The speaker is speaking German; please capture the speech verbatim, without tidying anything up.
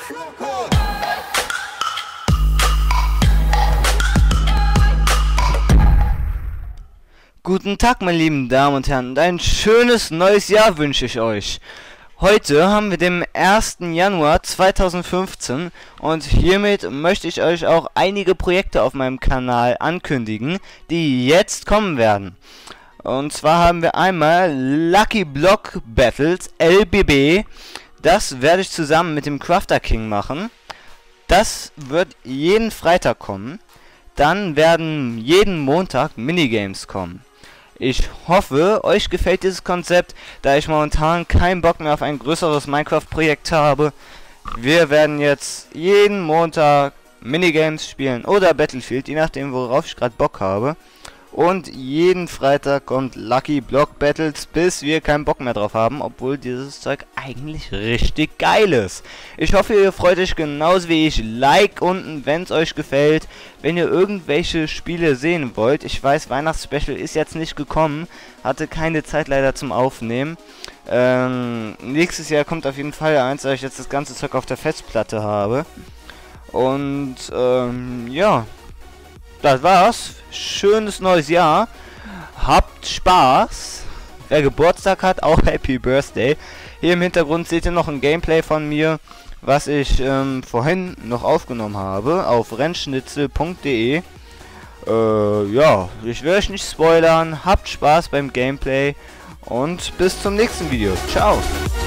Guten Tag, meine lieben Damen und Herren, und ein schönes neues Jahr wünsche ich euch. Heute haben wir den ersten Januar zweitausendfünfzehn und hiermit möchte ich euch auch einige Projekte auf meinem Kanal ankündigen, die jetzt kommen werden. Und zwar haben wir einmal Lucky Block Battles L B B. Das werde ich zusammen mit dem Crafter King machen. Das wird jeden Freitag kommen. Dann werden jeden Montag Minigames kommen. Ich hoffe, euch gefällt dieses Konzept, da ich momentan keinen Bock mehr auf ein größeres Minecraft-Projekt habe. Wir werden jetzt jeden Montag Minigames spielen oder Battlefield, je nachdem worauf ich gerade Bock habe. Und jeden Freitag kommt Lucky Block Battles, bis wir keinen Bock mehr drauf haben, obwohl dieses Zeug eigentlich richtig geil ist. Ich hoffe, ihr freut euch genauso wie ich. Like unten, wenn es euch gefällt. Wenn ihr irgendwelche Spiele sehen wollt, ich weiß, Weihnachtsspecial ist jetzt nicht gekommen, hatte keine Zeit leider zum Aufnehmen. Ähm, nächstes Jahr kommt auf jeden Fall eins, da ich jetzt das ganze Zeug auf der Festplatte habe. Und ähm, ja, das war's. Schönes neues Jahr. Habt Spaß. Wer Geburtstag hat, auch Happy Birthday. Hier im Hintergrund seht ihr noch ein Gameplay von mir, was ich ähm, vorhin noch aufgenommen habe auf rennschnitzel punkt de. Äh, ja, ich will euch nicht spoilern. Habt Spaß beim Gameplay und bis zum nächsten Video. Ciao.